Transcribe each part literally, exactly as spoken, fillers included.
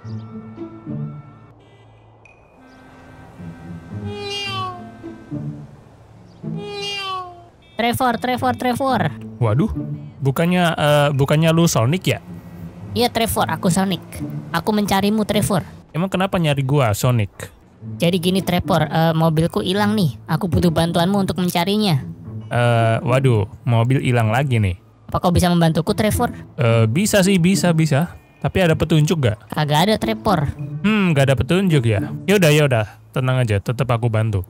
Trevor, Trevor, Trevor. Waduh, bukannya uh, bukannya lu Sonic ya? Iya Trevor, aku Sonic. Aku mencarimu Trevor. Emang kenapa nyari gua Sonic? Jadi gini Trevor, uh, mobilku hilang nih. Aku butuh bantuanmu untuk mencarinya. Uh, waduh, mobil hilang lagi nih. Apa kau bisa membantuku Trevor? Uh, bisa sih, bisa, bisa. Tapi ada petunjuk gak? Kagak ada Trevor. Hmm, gak ada petunjuk ya? Yaudah, yaudah, tenang aja, tetap aku bantu.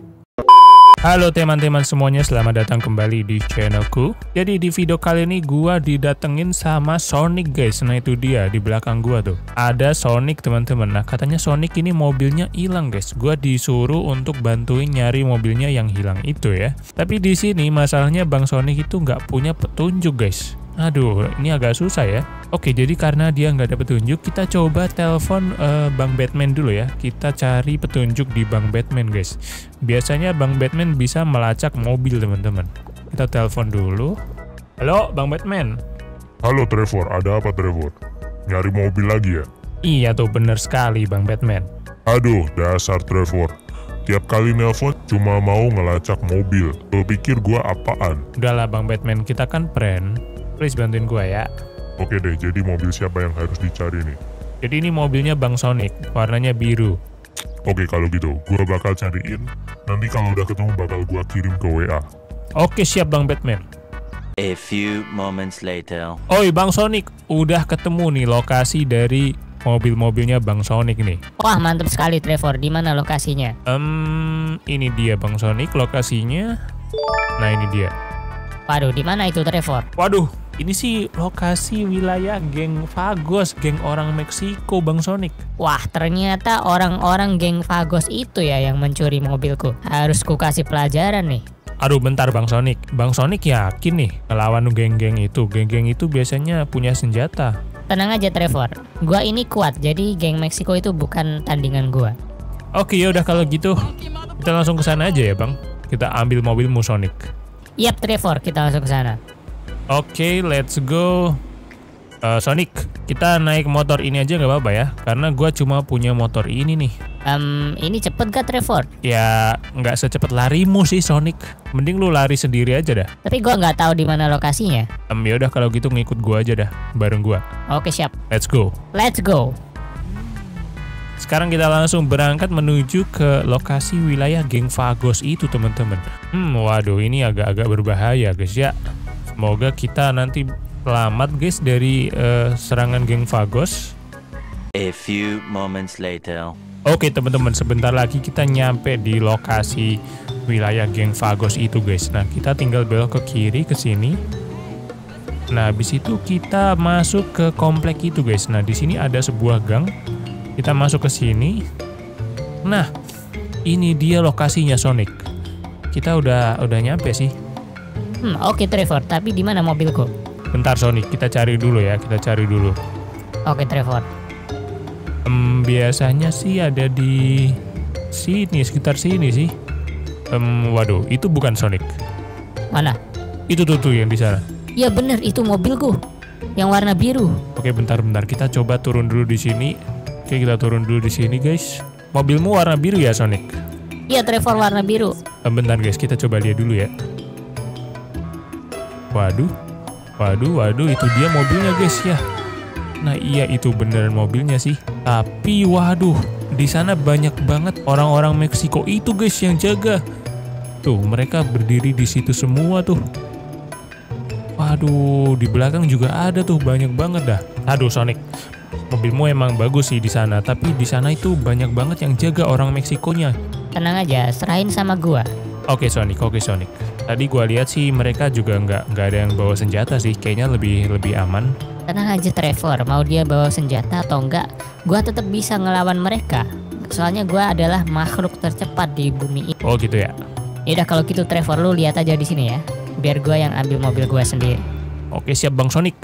Halo teman-teman semuanya, selamat datang kembali di channelku. Jadi di video kali ini gua didatengin sama Sonic guys. Nah itu dia di belakang gua tuh. Ada Sonic teman-teman. Nah katanya Sonic ini mobilnya hilang guys. Gua disuruh untuk bantuin nyari mobilnya yang hilang itu ya. Tapi di sini masalahnya Bang Sonic itu nggak punya petunjuk guys. Aduh, ini agak susah ya. Oke, jadi karena dia nggak ada petunjuk, kita coba telepon uh, Bang Batman dulu ya. Kita cari petunjuk di Bang Batman, guys. Biasanya Bang Batman bisa melacak mobil, teman-teman. Kita telepon dulu. Halo, Bang Batman. Halo, Trevor. Ada apa, Trevor? Nyari mobil lagi ya? Iya tuh, bener sekali, Bang Batman. Aduh, dasar Trevor. Tiap kali nelpon cuma mau ngelacak mobil. Lo pikir gua apaan? Udahlah, Bang Batman. Kita kan friend. Please bantuin gua ya. Oke deh, jadi mobil siapa yang harus dicari nih? Jadi ini mobilnya Bang Sonic, warnanya biru. Oke kalau gitu, gua bakal cariin. Nanti kalau udah ketemu bakal gua kirim ke W A. Oke siap Bang Batman. A few moments later. Oi Bang Sonic, udah ketemu nih lokasi dari mobil-mobilnya Bang Sonic nih. Wah mantap sekali Trevor, di mana lokasinya? Um, ini dia Bang Sonic lokasinya. Nah ini dia. Waduh, di mana itu Trevor? Waduh, ini sih lokasi wilayah geng Vagos, geng orang Meksiko Bang Sonic. Wah, ternyata orang-orang geng Vagos itu ya yang mencuri mobilku. Harus ku kasih pelajaran nih. Aduh, bentar Bang Sonic. Bang Sonic yakin nih ngelawan geng-geng itu. Geng-geng itu biasanya punya senjata. Tenang aja Trevor, gua ini kuat. Jadi geng Meksiko itu bukan tandingan gua. Oke, ya udah kalau gitu kita langsung ke sana aja ya, Bang. Kita ambil mobilmu Sonic. Yap Trevor, kita langsung ke sana. Oke, okay, let's go. uh, Sonic, kita naik motor ini aja nggak apa-apa ya? Karena gue cuma punya motor ini nih. Um, ini cepet gak Trevor? Ya, nggak secepat larimu sih Sonic. Mending lu lari sendiri aja dah. Tapi gue nggak tahu di mana lokasinya. Um, ya udah kalau gitu ngikut gue aja dah, bareng gue. Oke siap. Let's go. Let's go. Sekarang kita langsung berangkat menuju ke lokasi wilayah geng Vagos itu teman-teman. Hmm, waduh ini agak-agak berbahaya guys ya. Semoga kita nanti selamat guys dari uh, serangan geng Vagos. A few moments later. Oke teman-teman, sebentar lagi kita nyampe di lokasi wilayah geng Vagos itu guys. Nah kita tinggal belok ke kiri ke sini. Nah habis itu kita masuk ke komplek itu guys. Nah di sini ada sebuah gang. Kita masuk ke sini. Nah, ini dia lokasinya Sonic. Kita udah udah nyampe sih. Hmm, oke okay, Trevor, tapi di mana mobilku? Bentar Sonic, kita cari dulu ya, kita cari dulu. Oke okay, Trevor. Um, biasanya sih ada di sini, sekitar sini sih. Um, waduh, itu bukan Sonic. Mana? Itu tuh tuh yang di sana. Iya bener, itu mobilku. Yang warna biru. Oke, bentar-bentar kita coba turun dulu di sini. Oke, kita turun dulu di sini, guys. Mobilmu warna biru ya, Sonic? Iya, Trevor warna biru. Bentar, guys. Kita coba lihat dulu ya. Waduh. Waduh, waduh. Itu dia mobilnya, guys, ya. Nah, iya, itu beneran mobilnya sih. Tapi, waduh. Di sana banyak banget orang-orang Meksiko itu, guys, yang jaga. Tuh, mereka berdiri di situ semua, tuh. Waduh, di belakang juga ada tuh. Banyak banget dah. Aduh, Sonic. Mobilmu emang bagus sih di sana, tapi di sana itu banyak banget yang jaga orang Meksikonya. Tenang aja, serahin sama gua. Oke Sonic, oke Sonic. Tadi gua lihat sih mereka juga nggak nggak ada yang bawa senjata sih, kayaknya lebih lebih aman. Tenang aja Trevor, mau dia bawa senjata atau enggak, gua tetap bisa ngelawan mereka. Soalnya gua adalah makhluk tercepat di bumi ini. Oh gitu ya. Yaudah kalau gitu Trevor, lu lihat aja di sini ya, biar gua yang ambil mobil gua sendiri. Oke siap Bang Sonic.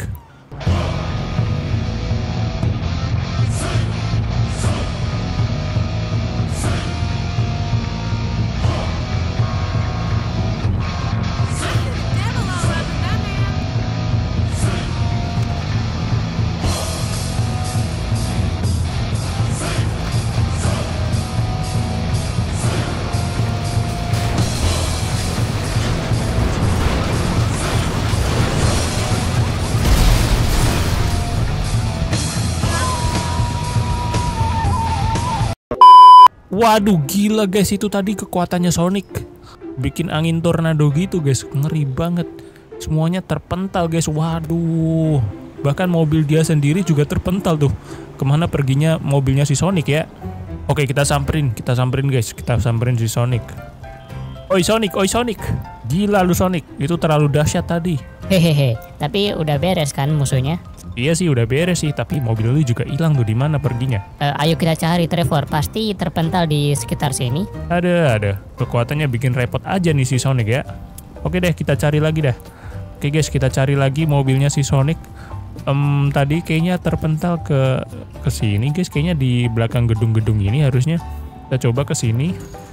Waduh, gila guys, itu tadi kekuatannya Sonic. Bikin angin tornado gitu guys, ngeri banget. Semuanya terpental guys, waduh. Bahkan mobil dia sendiri juga terpental tuh. Kemana perginya mobilnya si Sonic ya? Oke, kita samperin, kita samperin guys, kita samperin si Sonic. Oi Sonic, oi Sonic. Gila lu Sonic, itu terlalu dahsyat tadi. Hehehe, tapi udah beres kan musuhnya? Iya sih udah beres sih, tapi mobil lu juga hilang tuh, di mana perginya? Uh, ayo kita cari Trevor, pasti terpental di sekitar sini. Ada, ada. Kekuatannya bikin repot aja nih si Sonic ya. Oke deh, kita cari lagi dah. Oke guys, kita cari lagi mobilnya si Sonic. Um, tadi kayaknya terpental ke ke sini guys, kayaknya di belakang gedung-gedung ini harusnya. Kita coba ke sini.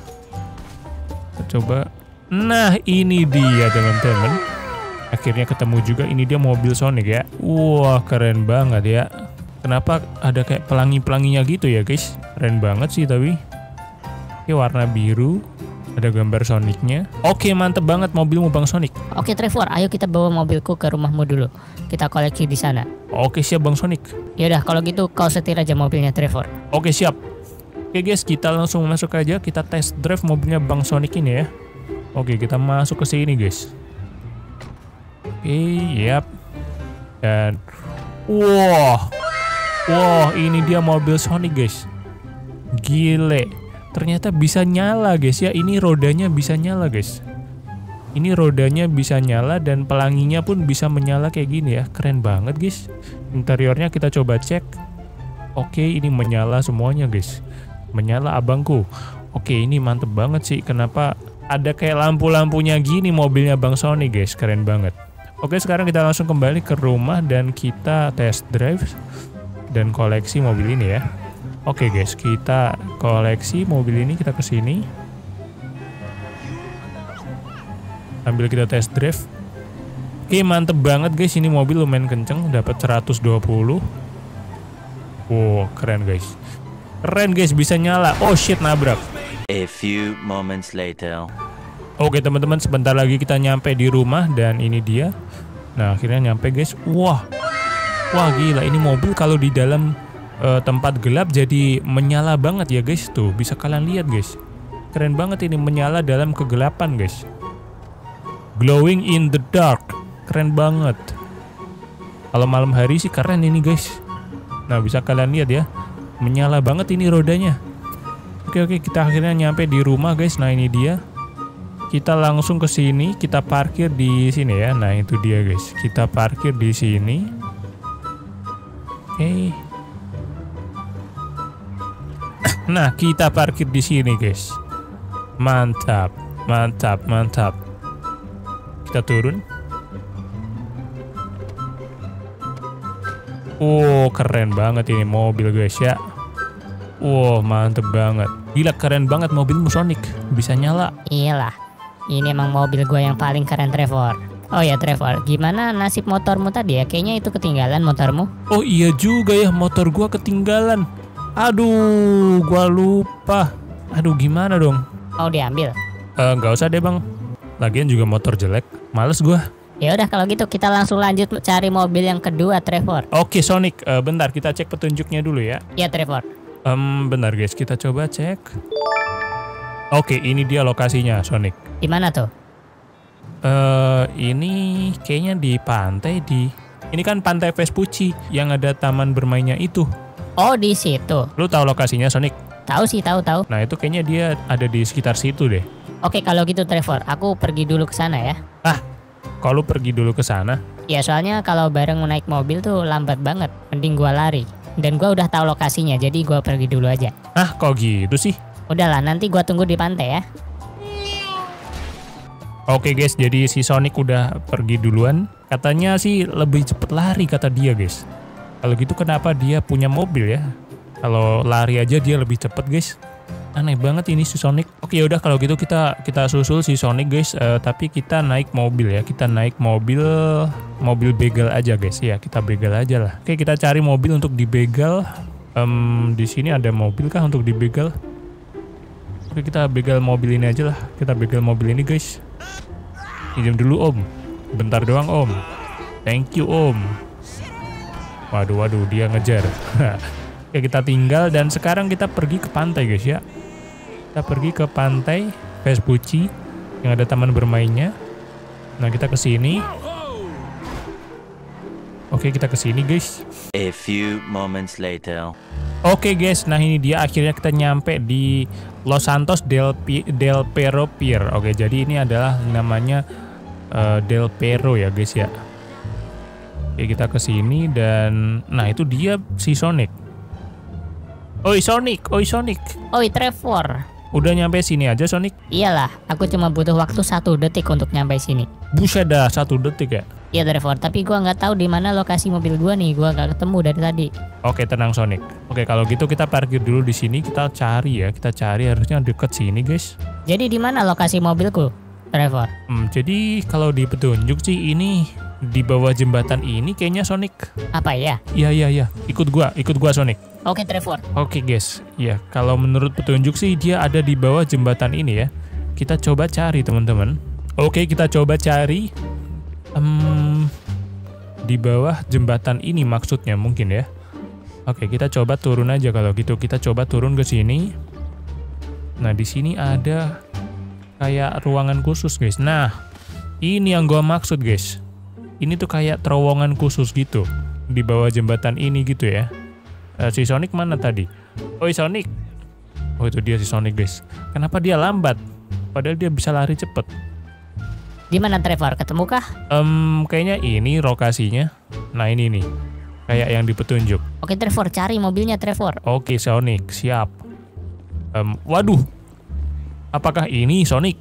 Kita coba. Nah, ini dia teman-teman. Akhirnya ketemu juga, ini dia mobil Sonic ya. Wah, keren banget ya. Kenapa ada kayak pelangi-pelanginya gitu ya guys? Keren banget sih tapi. Oke, warna biru. Ada gambar Sonicnya. Oke, mantep banget mobilmu Bang Sonic. Oke Trevor, ayo kita bawa mobilku ke rumahmu dulu. Kita koleksi di sana. Oke, siap Bang Sonic. Yaudah, kalau gitu kau setir aja mobilnya Trevor. Oke, siap. Oke guys, kita langsung masuk aja. Kita test drive mobilnya Bang Sonic ini ya. Oke, kita masuk ke sini guys. Oke, yap. Dan wah. Wah, ini dia mobil Sonic guys. Gile. Ternyata bisa nyala guys ya. Ini rodanya bisa nyala guys. Ini rodanya bisa nyala dan pelanginya pun bisa menyala kayak gini ya. Keren banget guys. Interiornya kita coba cek. Oke, ini menyala semuanya guys. Menyala abangku. Oke, ini mantep banget sih. Kenapa ada kayak lampu-lampunya gini mobilnya Bang Sonic guys. Keren banget. Oke, sekarang kita langsung kembali ke rumah dan kita test drive dan koleksi mobil ini ya. Oke guys, kita koleksi mobil ini, kita ke sini. Ambil kita test drive. Oke, mantep banget guys, ini mobil lumayan kenceng, dapat seratus dua puluh. Wow, keren guys. Keren guys, bisa nyala. Oh shit, nabrak. A few moments later. Oke teman-teman, sebentar lagi kita nyampe di rumah dan ini dia. Nah, akhirnya nyampe guys. Wah. Wah, gila, ini mobil kalau di dalam uh, tempat gelap jadi menyala banget ya guys. Tuh, bisa kalian lihat guys. Keren banget ini, menyala dalam kegelapan guys. Glowing in the dark. Keren banget. Kalau malam hari sih keren ini guys. Nah, bisa kalian lihat ya. Menyala banget ini rodanya. Oke, oke, kita akhirnya nyampe di rumah guys. Nah, ini dia. Kita langsung ke sini, kita parkir di sini ya. Nah, itu dia guys. Kita parkir di sini. Oke. Nah, kita parkir di sini guys. Mantap, mantap, mantap. Kita turun. Oh, keren banget ini mobil guys ya. Wow, mantep banget. Gila, keren banget mobilmu Sonic. Bisa nyala. Iyalah. Ini emang mobil gue yang paling keren Trevor. Oh ya Trevor, gimana nasib motormu tadi ya? Kayaknya itu ketinggalan motormu. Oh iya juga ya, motor gua ketinggalan. Aduh, gua lupa. Aduh, gimana dong? Mau diambil? Eh, nggak usah deh bang. Lagian juga motor jelek. Males gua. Ya udah kalau gitu kita langsung lanjut cari mobil yang kedua Trevor. Oke Sonic, uh, bentar kita cek petunjuknya dulu ya. Ya Trevor. Um, bentar guys, kita coba cek. Oke, ini dia lokasinya Sonic. Di mana tuh? Eh, uh, ini kayaknya di pantai di. Ini kan pantai Vespucci yang ada taman bermainnya itu. Oh, di situ. Lu tahu lokasinya Sonic? Tahu sih, tahu tahu. Nah, itu kayaknya dia ada di sekitar situ deh. Oke, kalau gitu Trevor, aku pergi dulu ke sana ya. Ah, kalau pergi dulu ke sana? Ya, soalnya kalau bareng naik mobil tuh lambat banget. Mending gua lari. Dan gua udah tahu lokasinya, jadi gua pergi dulu aja. Ah, kok gitu sih? Udahlah, nanti gua tunggu di pantai ya. Oke guys, jadi si Sonic udah pergi duluan. Katanya sih lebih cepet lari kata dia guys. Kalau gitu kenapa dia punya mobil ya? Kalau lari aja dia lebih cepet guys. Aneh banget ini si Sonic. Oke udah kalau gitu kita kita susul si Sonic guys. Uh, tapi kita naik mobil ya. Kita naik mobil mobil begal aja guys ya. Kita begal aja lah. Oke kita cari mobil untuk dibegal. Um, di sini ada mobil kah untuk dibegal? Oke kita begal mobil ini aja lah. Kita begal mobil ini guys. Pinjam dulu om. Bentar doang om. Thank you om. Waduh waduh dia ngejar. Oke kita tinggal dan sekarang kita pergi ke pantai guys ya. Kita pergi ke pantai Vespucci yang ada taman bermainnya. Nah, kita ke sini. Oke, kita ke sini, guys. A few moments later. Oke, guys. Nah, ini dia akhirnya kita nyampe di Los Santos del, Pi del Perro Pier. Oke, jadi ini adalah namanya uh, Del Perro ya, guys ya. Oke, kita ke sini dan nah itu dia si Sonic. Oi Sonic, oi Sonic. Oi Trevor. Udah nyampe sini aja Sonic? Iyalah, aku cuma butuh waktu satu detik untuk nyampe sini. Buset dah, satu detik ya? Iya Trevor, tapi gua nggak tahu di mana lokasi mobil gua nih. Gua nggak ketemu dari tadi. Oke, tenang Sonic. Oke, kalau gitu kita parkir dulu di sini. Kita cari ya, kita cari harusnya deket sini, guys. Jadi di mana lokasi mobilku, Trevor? Hmm, jadi kalau di petunjuk sih ini di bawah jembatan ini kayaknya Sonic. Apa ya? Iya iya iya, ikut gua, ikut gua Sonic. Oke Trevor. Oke guys, ya kalau menurut petunjuk sih dia ada di bawah jembatan ini ya. Kita coba cari teman-teman. Oke, kita coba cari. Um, di bawah jembatan ini maksudnya mungkin ya. Oke, kita coba turun aja kalau gitu. Kita coba turun ke sini. Nah, di sini ada kayak ruangan khusus guys. Nah, ini yang gua maksud guys. Ini tuh kayak terowongan khusus gitu di bawah jembatan ini gitu ya. Uh, si Sonic mana tadi? Oi Sonic. Oh, itu dia si Sonic guys. Kenapa dia lambat? Padahal dia bisa lari cepet. Di mana Trevor? Ketemukah? Um, kayaknya ini lokasinya. Nah ini nih, kayak yang di petunjuk. Oke Trevor, cari mobilnya Trevor. Oke Sonic, siap. Um, waduh, apakah ini Sonic?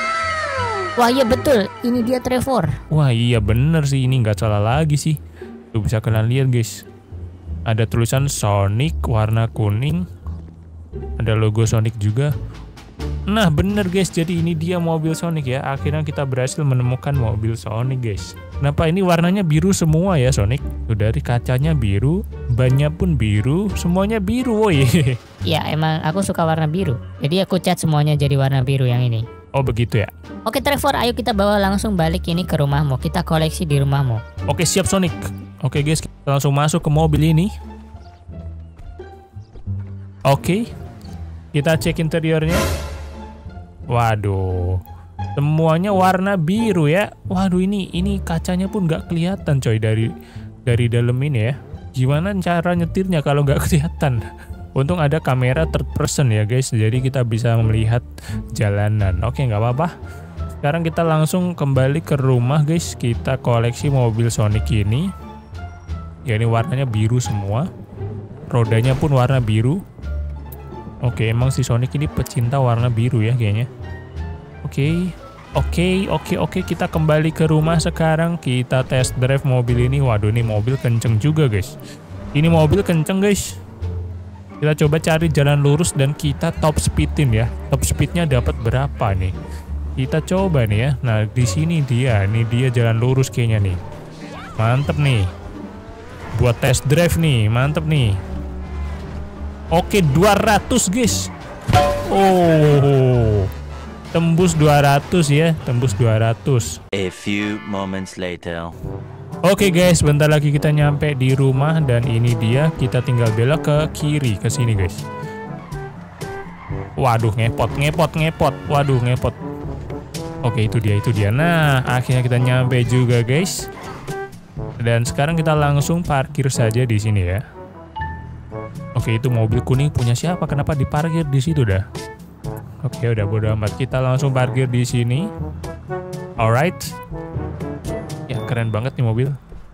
Wah iya betul, ini dia Trevor. Wah iya bener sih, ini nggak salah lagi sih. Tuh bisa kalian lihat guys. Ada tulisan Sonic warna kuning. Ada logo Sonic juga. Nah bener guys, jadi ini dia mobil Sonic ya. Akhirnya kita berhasil menemukan mobil Sonic guys. Kenapa ini warnanya biru semua ya Sonic? Tuh dari kacanya biru, bannya pun biru, semuanya biru woy. Ya emang aku suka warna biru. Jadi aku cat semuanya jadi warna biru yang ini. Oh begitu ya. Oke Trevor, ayo kita bawa langsung balik ini ke rumahmu. Kita koleksi di rumahmu. Oke siap Sonic. Oke guys, kita langsung masuk ke mobil ini. Oke, kita cek interiornya. Waduh, semuanya warna biru ya. Waduh, ini ini kacanya pun nggak kelihatan coy dari dari dalam ini ya. Gimana cara nyetirnya kalau nggak kelihatan? Untung ada kamera third person ya guys, jadi kita bisa melihat jalanan. Oke, nggak apa-apa. Sekarang kita langsung kembali ke rumah guys. Kita koleksi mobil Sonic ini. Ya ini warnanya biru semua. Rodanya pun warna biru. Oke, emang si Sonic ini pecinta warna biru ya kayaknya. Oke, oke, oke, oke. Kita kembali ke rumah sekarang. Kita test drive mobil ini. Waduh, ini mobil kenceng juga guys. Ini mobil kenceng guys. Kita coba cari jalan lurus dan kita top speedin ya. Top speednya dapat berapa nih? Kita coba nih ya. Nah di sini dia, ini dia jalan lurus kayaknya nih. Mantep nih. Buat test drive nih, mantep nih. Oke, dua ratus guys. Oh, tembus dua ratus ya, tembus dua ratus. A few moments later. Oke guys, bentar lagi kita nyampe di rumah dan ini dia. Kita tinggal belok ke kiri ke sini guys. Waduh, ngepot, ngepot, ngepot. Waduh, ngepot. Oke, itu dia, itu dia. Nah, akhirnya kita nyampe juga guys. Dan sekarang kita langsung parkir saja di sini ya. Oke, itu mobil kuning punya siapa? Kenapa diparkir di situ dah? Oke, udah bodo amat. Kita langsung parkir di sini. Alright. Ya, keren banget nih mobil.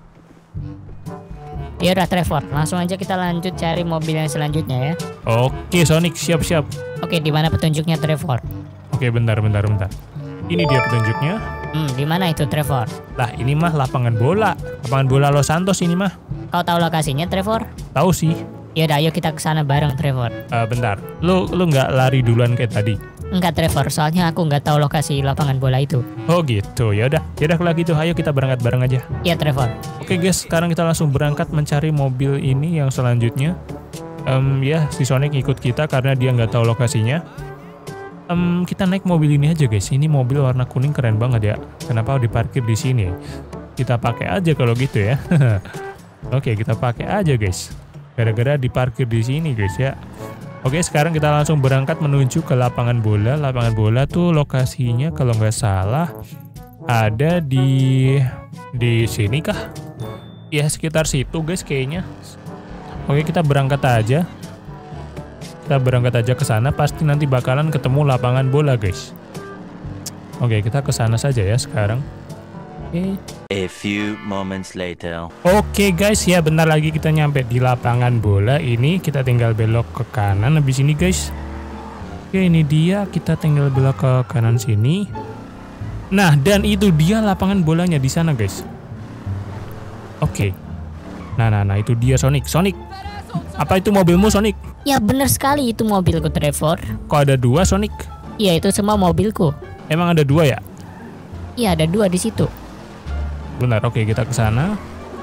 Ya udah Trevor, langsung aja kita lanjut cari mobil yang selanjutnya ya. Oke, Sonic, siap-siap. Oke, di mana petunjuknya Trevor? Oke, bentar, bentar, bentar. Ini dia petunjuknya. Hmm, di mana itu Trevor? Lah, ini mah lapangan bola. Lapangan bola Los Santos ini mah. Kau tahu lokasinya Trevor? Tahu sih. Ya udah, ayo kita ke sana bareng Trevor. Uh, bentar, lu lu nggak lari duluan kayak tadi? Enggak Trevor, soalnya aku nggak tahu lokasi lapangan bola itu. Oh gitu, ya udah, ya udah kalau gitu, ayo kita berangkat bareng aja. Iya Trevor. Oke guys, sekarang kita langsung berangkat mencari mobil ini yang selanjutnya. Um, ya, si Sonic ikut kita karena dia nggak tahu lokasinya. Um, kita naik mobil ini aja guys. Ini mobil warna kuning keren banget ya. Kenapa diparkir di sini? Kita pakai aja kalau gitu ya. Oke, kita pakai aja guys. Gara-gara diparkir di sini guys ya. Oke, sekarang kita langsung berangkat menuju ke lapangan bola. Lapangan bola tuh lokasinya kalau nggak salah ada di di sini kah? Ya sekitar situ guys kayaknya. Oke, kita berangkat aja. Kita berangkat aja ke sana. Pasti nanti bakalan ketemu lapangan bola guys. Oke, kita ke sana saja ya sekarang. Oke. A few moments later. Oke guys, ya bentar lagi kita nyampe di lapangan bola ini. Kita tinggal belok ke kanan habis ini guys. Oke, ini dia, kita tinggal belok ke kanan sini. Nah, dan itu dia lapangan bolanya di sana guys. Oke. Nah, nah, nah itu dia Sonic. Sonic, apa itu mobilmu Sonic? Ya bener sekali itu mobilku Trevor. Kok ada dua Sonic? Iya itu semua mobilku. Emang ada dua ya? Iya ada dua di situ. Benar, oke kita ke sana.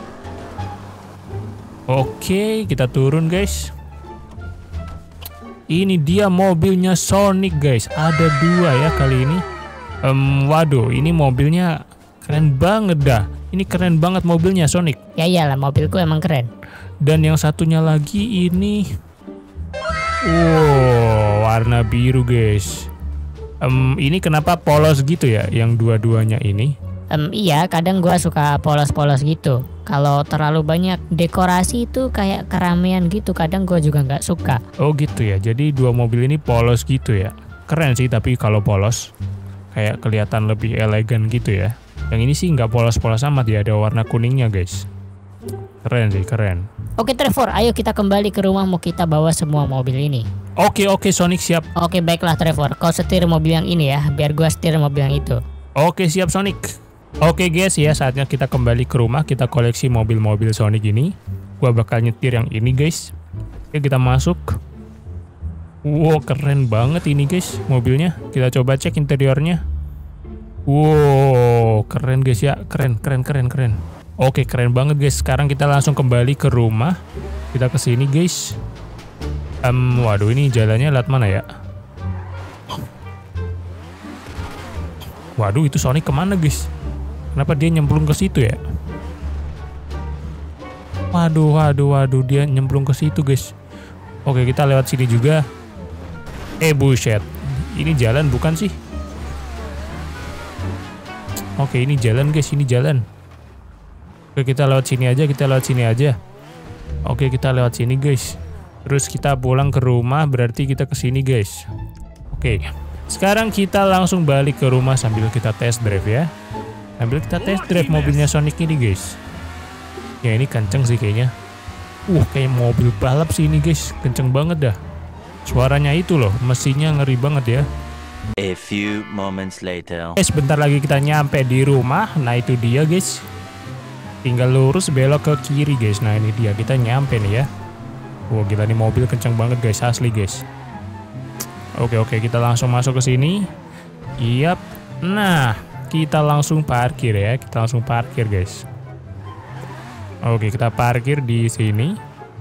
Oke, kita turun guys. Ini dia mobilnya Sonic guys. Ada dua ya kali ini. Um, waduh, ini mobilnya keren banget dah. Ini keren banget mobilnya Sonic. Ya iyalah, mobilku emang keren. Dan yang satunya lagi ini, wow, warna biru guys. Um, ini kenapa polos gitu ya? Yang dua-duanya ini. Um, iya, kadang gua suka polos-polos gitu. Kalau terlalu banyak dekorasi itu kayak keramaian gitu, kadang gua juga nggak suka. Oh gitu ya. Jadi dua mobil ini polos gitu ya. Keren sih, tapi kalau polos kayak kelihatan lebih elegan gitu ya. Yang ini sih nggak polos-polos amat ya, ada warna kuningnya guys. Keren sih, keren. Oke Trevor, ayo kita kembali ke rumah, mau kita bawa semua mobil ini. Oke oke Sonic, siap. Oke baiklah Trevor, kau setir mobil yang ini ya, biar gua setir mobil yang itu. Oke siap Sonic. Oke guys ya, saatnya kita kembali ke rumah, kita koleksi mobil-mobil Sonic ini. Gua bakal nyetir yang ini guys. Oke kita masuk. Wow keren banget ini guys mobilnya. Kita coba cek interiornya. Wow keren guys ya, keren keren keren keren. Oke keren banget guys. Sekarang kita langsung kembali ke rumah. Kita ke sini guys. Um, waduh ini jalannya lewat mana ya? Waduh itu Sonic kemana guys? Kenapa dia nyemplung ke situ ya? Waduh, waduh, waduh, dia nyemplung ke situ guys. Oke, kita lewat sini juga. Eh, buset. Ini jalan bukan sih? Oke, ini jalan guys, ini jalan. Oke, kita lewat sini aja, kita lewat sini aja. Oke, kita lewat sini guys. Terus kita pulang ke rumah, berarti kita ke sini guys. Oke. Sekarang kita langsung balik ke rumah sambil kita test drive ya. Sambil kita test drive mobilnya Sonic ini guys. Ya ini kenceng sih kayaknya. Uh kayak mobil balap sih ini guys. Kenceng banget dah. Suaranya itu loh, mesinnya ngeri banget ya. A few moments later. Eh sebentar lagi kita nyampe di rumah. Nah itu dia guys. Tinggal lurus belok ke kiri guys. Nah ini dia, kita nyampe nih ya. Wah gila nih mobil kenceng banget guys, asli guys. Oke oke kita langsung masuk ke sini. Yap. Nah, kita langsung parkir ya. Kita langsung parkir guys. Oke, kita parkir di sini.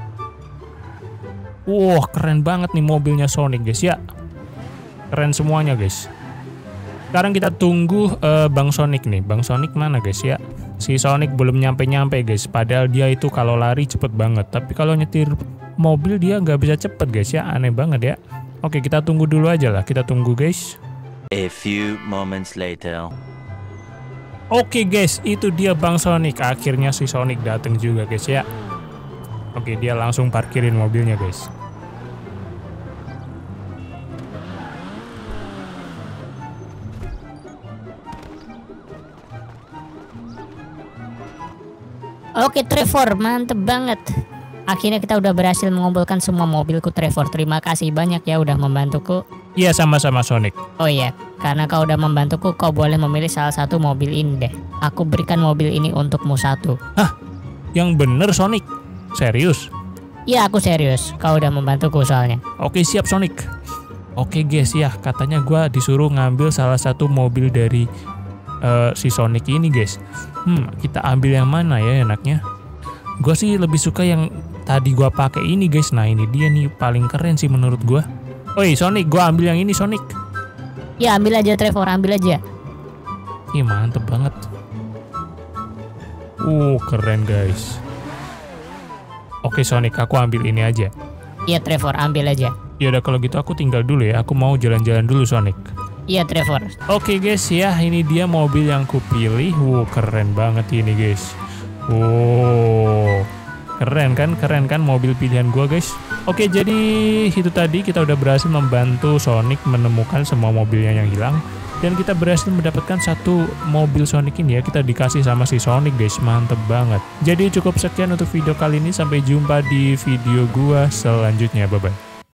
Wah, keren banget nih mobilnya Sonic guys ya. Keren semuanya guys. Sekarang kita tunggu uh, Bang Sonic nih. Bang Sonic mana guys ya? Si Sonic belum nyampe-nyampe guys. Padahal dia itu kalau lari cepet banget. Tapi kalau nyetir mobil dia nggak bisa cepet guys ya. Aneh banget ya. Oke, kita tunggu dulu aja lah. Kita tunggu guys. A few moments later. Oke guys, itu dia Bang Sonic. Akhirnya si Sonic datang juga guys ya. Oke, dia langsung parkirin mobilnya guys. Oke Trevor, mantep banget. Akhirnya kita udah berhasil mengumpulkan semua mobilku Trevor. Terima kasih banyak ya udah membantuku. Iya sama-sama Sonic. Oh iya, karena kau udah membantuku, kau boleh memilih salah satu mobil ini deh. Aku berikan mobil ini untukmu satu. Hah? Yang bener Sonic? Serius? Iya aku serius, kau udah membantuku soalnya. Oke siap Sonic. Oke guys ya, katanya gua disuruh ngambil salah satu mobil dari uh, si Sonic ini guys. Hmm, kita ambil yang mana ya enaknya? Gua sih lebih suka yang tadi gua pakai ini guys. Nah ini dia nih paling keren sih menurut gua. Oi Sonic, gua ambil yang ini Sonic. Ya ambil aja Trevor, ambil aja. Ih mantep banget. Uh keren guys. Oke Sonic, aku ambil ini aja. Iya Trevor, ambil aja. Ya udah kalau gitu aku tinggal dulu ya. Aku mau jalan-jalan dulu Sonic. Iya Trevor. Oke guys ya, ini dia mobil yang kupilih. Wow, keren banget ini guys. Wow, keren kan, keren kan mobil pilihan gua guys. Oke, jadi itu tadi kita udah berhasil membantu Sonic menemukan semua mobilnya yang hilang. Dan kita berhasil mendapatkan satu mobil Sonic ini ya. Kita dikasih sama si Sonic guys, mantep banget. Jadi cukup sekian untuk video kali ini. Sampai jumpa di video gua selanjutnya, bye bye.